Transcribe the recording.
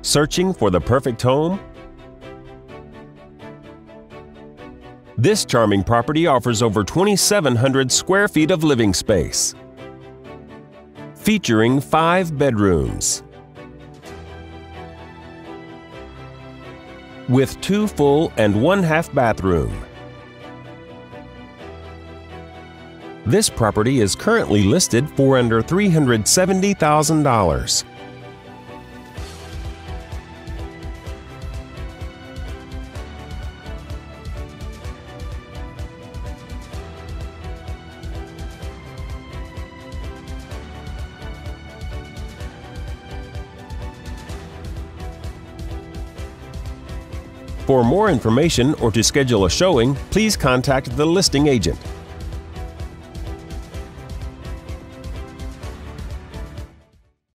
Searching for the perfect home? This charming property offers over 2,700 square feet of living space, featuring 5 bedrooms, with 2 full and 1 half bathroom. This property is currently listed for under $370,000. For more information or to schedule a showing, please contact the listing agent.